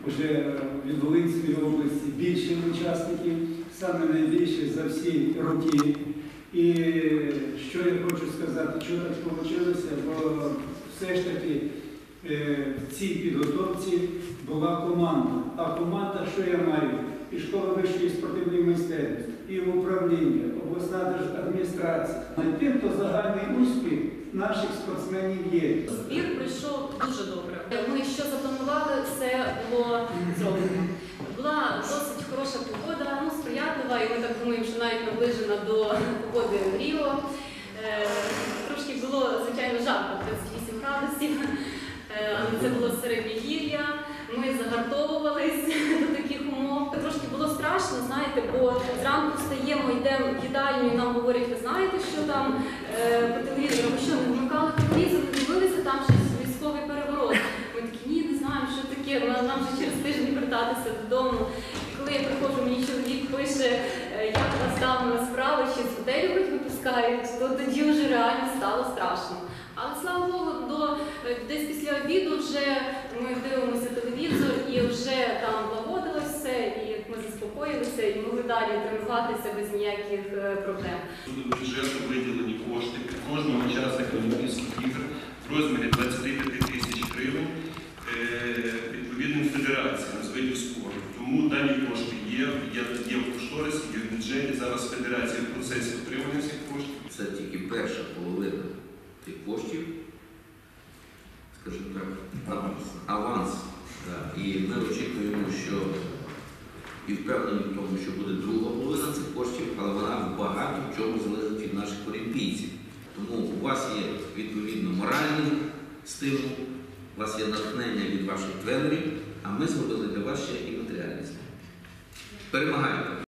вже від Волинської області більше учасників, саме найбільше за всі роки. І що я хочу сказати, що так вийшло, бо все ж таки в цій підготовці була команда. А команда, що я маю? І школа вищої спортивної майстерності, і управління, обласна адміністрація. Тим, хто загальний успіх наших спортсменів є. Збір пройшов дуже добре. Ми що запланували, все було зроблено. Була досить хороша погода, сприятлива, і ми так думаємо, що навіть наближена до погоди в Ріо. Трошки було, звичайно, жарко, 38 градусів, але це було середньогір'я. Ми загартовувались до таких умов. Трошки було страшно, знаєте, бо зранку встаємо, йдемо в їдальню, і нам говорять, ви знаєте, що там по телевізору, ми що, не вмикали телевізор, не дивилися, там щось військовий переворот. Ми такі, ні, не знаємо, що таке, нам вже через тиждень вертатися додому. І коли я приходжу, мені чоловік пише, як у вас там справи, чи з готелю хоч випускають, то тоді вже реально стало страшно. Але, слава Богу, десь після обіду вже ми дивимося телевізор і вже там лагодилось все, і ми заспокоїлися і могли далі тренуватися без ніяких проблем. До бюджету виділені кошти під кожного учасника Олімпійських ігор в розмірі 25 тисяч гривень відповідним федераціям з видів спорту. Тому дані кошти є в кошторисі, є в бюджеті. Зараз федерація в процесі отримання цих коштів. Це тільки перша половина тих коштів, скажімо так, аванс. І ми очікуємо, що і впевнені в тому, що буде друга половина цих коштів, але вона багато в чому залежить від наших олімпійців. Тому у вас є відповідно моральний стимул, у вас є натхнення від ваших тренерів, а ми зробили для вас ще і матеріальний стимул. Перемагайте!